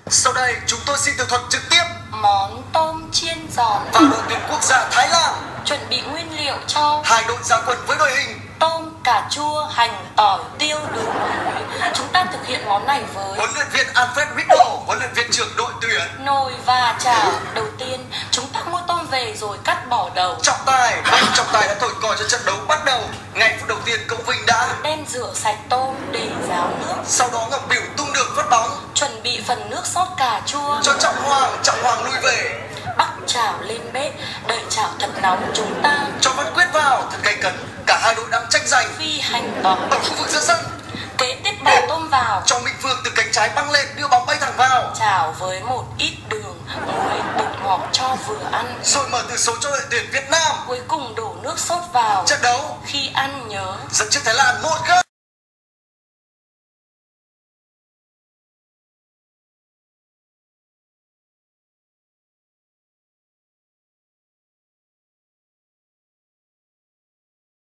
Sau đây chúng tôi xin tường thuật trực tiếp Món tôm chiên giòn. vào đội tuyển quốc gia Thái Lan. Chuẩn bị nguyên liệu cho Hai đội ra quân với đội hình tôm, cà chua, hành, tỏi, tiêu, đường, muối. Chúng ta thực hiện món này với huấn luyện viên Alfred Riddle, huấn luyện viên trưởng đội tuyển. nồi và chảo. Đầu tiên, chúng ta mua tôm về rồi cắt bỏ đầu. Trọng tài đã thổi còi cho trận đấu bắt đầu. Ngay phút đầu tiên, cậu Vinh đã Đem rửa sạch tôm để ráo nước. sau đó Ngọc Biểu tung đường phát bóng Chuẩn bị phần nước sốt cà chua. cho Trọng Hoàng lui về Bắc chảo lên bếp, đợi chảo thật nóng chúng ta cho Văn Quyết vào thật gay cấn. Cả hai đội đang tranh giành phi hành tỏi. ở khu vực giữa sân. Kế tiếp bỏ tôm vào, Cho Minh Phương từ cánh trái băng lên đưa bóng bay thẳng vào, chảo với một ít đường, muối, bột ngọt cho vừa ăn. rồi mở tỷ số cho đội tuyển Việt Nam. Cuối cùng đổ nước sốt vào. Trận đấu Khi ăn nhớ dẫn trước Thái Lan 1-0.